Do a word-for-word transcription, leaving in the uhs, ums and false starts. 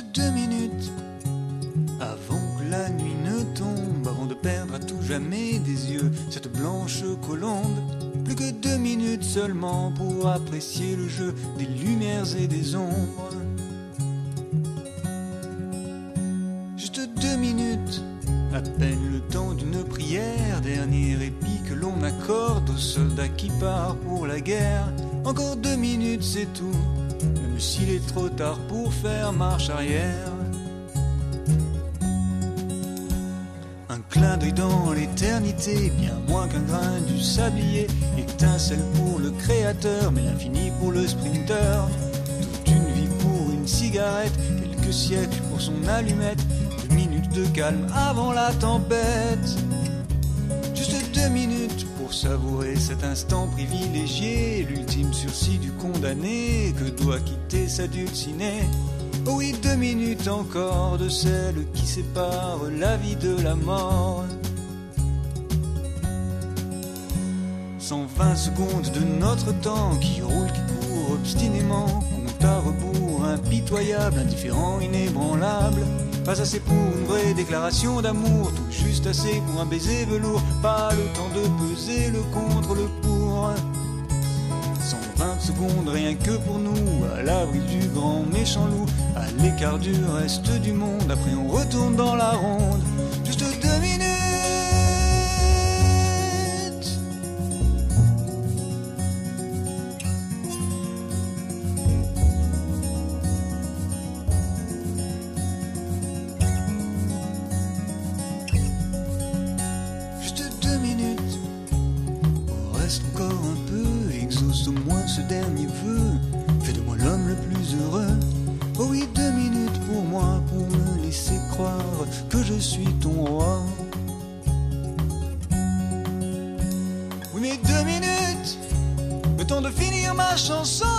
deux minutes avant que la nuit ne tombe, avant de perdre à tout jamais des yeux cette blanche colombe. Plus que deux minutes seulement pour apprécier le jeu des lumières et des ombres. Juste deux minutes, à peine le temps d'une prière, dernier répit que l'on accorde au soldat qui part pour la guerre. Encore deux minutes, c'est tout, même s'il est trop tard pour faire marche arrière. Un clin d'œil dans l'éternité, bien moins qu'un grain du sablier. Étincelle pour le créateur, mais l'infini pour le sprinter. Toute une vie pour une cigarette, quelques siècles pour son allumette. Deux minutes de calme avant la tempête. Juste deux minutes pour savourer cet instant privilégié, l'ultime sursis du condamné que doit quitter sa dulcinée. Oh oui, deux minutes encore de celle qui sépare la vie de la mort. cent vingt secondes de notre temps qui roule, qui court obstinément, compte à rebours, impitoyable, indifférent, inébranlable. Pas assez pour une vraie déclaration d'amour, tout juste assez pour un baiser velours. Pas le temps de peser le contre, le pour. cent vingt secondes rien que pour nous, à l'abri du grand méchant loup, à l'écart du reste du monde. Après on retourne dans la ronde. Juste deux minutes. Juste deux minutes. Oh, reste encore un peu, exauce au moins ce dernier vœu. Fais de moi l'homme le plus heureux. Oh oui, deux minutes pour moi, pour me laisser croire que je suis ton roi. Oui, mais deux minutes, le temps de finir ma chanson.